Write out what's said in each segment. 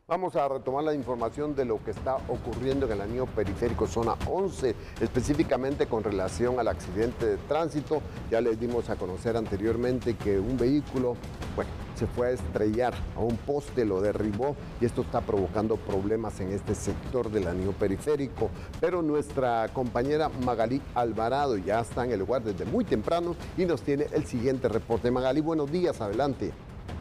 Vamos a retomar la información de lo que está ocurriendo en el anillo periférico zona 11, específicamente con relación al accidente de tránsito. Ya les dimos a conocer anteriormente que un vehículo, se fue a estrellar a un poste, lo derribó y esto está provocando problemas en este sector del anillo periférico. Pero nuestra compañera Magalí Alvarado ya está en el lugar desde muy temprano y nos tiene el siguiente reporte. Magalí, buenos días, adelante.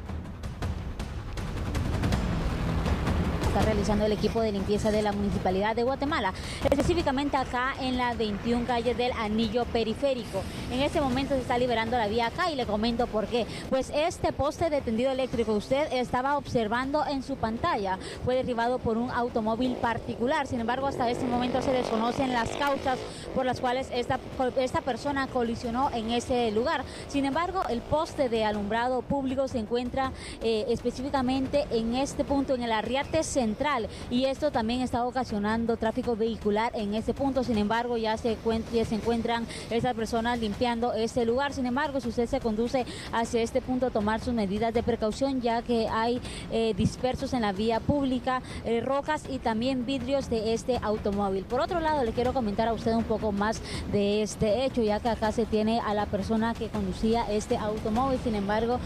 Está realizando el equipo de limpieza de la Municipalidad de Guatemala, específicamente acá en la 21 calle del anillo periférico. En este momento se está liberando la vía acá y le comento por qué. Pues este poste de tendido eléctrico usted estaba observando en su pantalla fue derribado por un automóvil particular. Sin embargo, hasta este momento se desconocen las causas por las cuales esta persona colisionó en ese lugar. Sin embargo, el poste de alumbrado público se encuentra específicamente en este punto, en el arriate central, y esto también está ocasionando tráfico vehicular en ese punto. Sin embargo, ya se encuentran esas personas limpiando este lugar. Sin embargo, si usted se conduce hacia este punto, tomar sus medidas de precaución, ya que hay dispersos en la vía pública, rocas y también vidrios de este automóvil. Por otro lado, le quiero comentar a usted un poco más de este hecho, ya que acá se tiene a la persona que conducía este automóvil. Sin embargo,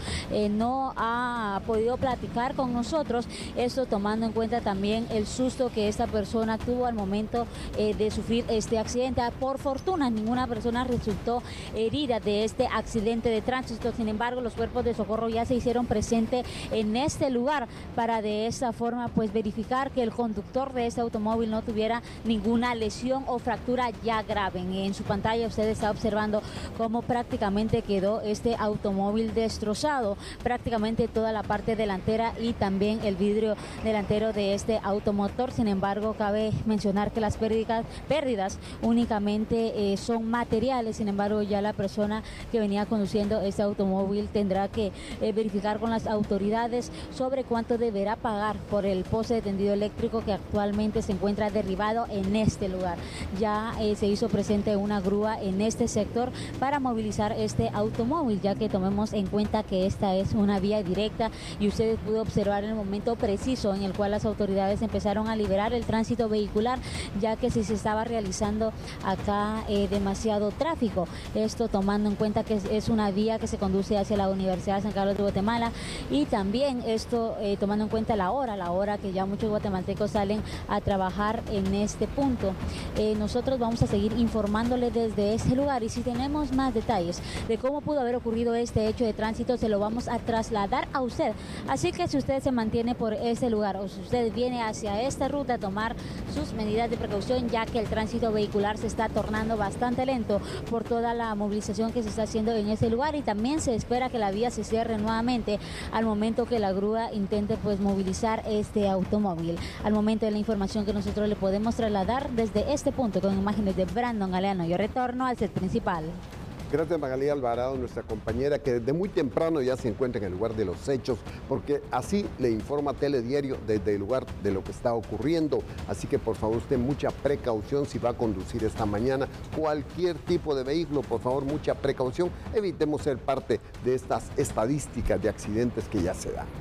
no ha podido platicar con nosotros, esto tomando en cuenta también el susto que esta persona tuvo al momento de sufrir este accidente. Por fortuna, ninguna persona resultó herida de este accidente de tránsito. Sin embargo, los cuerpos de socorro ya se hicieron presentes en este lugar para de esta forma verificar que el conductor de este automóvil no tuviera ninguna lesión o fractura ya grave. En su pantalla usted está observando cómo prácticamente quedó este automóvil destrozado, prácticamente toda la parte delantera y también el vidrio delantero de este automotor. Sin embargo, cabe mencionar que las pérdidas únicamente son materiales. Sin embargo, ya la persona que venía conduciendo este automóvil tendrá que verificar con las autoridades sobre cuánto deberá pagar por el poste de tendido eléctrico que actualmente se encuentra derribado en este lugar. Ya se hizo presente una grúa en este sector para movilizar este automóvil, ya que tomemos en cuenta que esta es una vía directa y ustedes pudo observar el momento preciso en el cual las autoridades empezaron a liberar el tránsito vehicular, ya que se estaba realizando acá demasiado tráfico. Esto tomando en cuenta que es una vía que se conduce hacia la Universidad de San Carlos de Guatemala, y también esto tomando en cuenta la hora que ya muchos guatemaltecos salen a trabajar en este punto. Nosotros vamos a seguir informándole desde ese lugar, y si tenemos más detalles de cómo pudo haber ocurrido este hecho de tránsito, se lo vamos a trasladar a usted. Así que si usted se mantiene por este lugar o si usted viene hacia esta ruta, a tomar sus medidas de precaución, ya que el tránsito vehicular se está tornando bastante lento por toda la movilización que se está haciendo en ese lugar, y también se espera que la vía se cierre nuevamente al momento que la grúa intente movilizar este automóvil. Al momento de la información que nosotros le podemos trasladar desde este punto con imágenes de Brandon Galeano, yo retorno al set principal. Gracias, Magalí Alvarado, nuestra compañera que desde muy temprano ya se encuentra en el lugar de los hechos, porque así le informa Telediario desde el lugar de lo que está ocurriendo. Así que por favor usted mucha precaución si va a conducir esta mañana cualquier tipo de vehículo. Por favor, mucha precaución, evitemos ser parte de estas estadísticas de accidentes que ya se dan.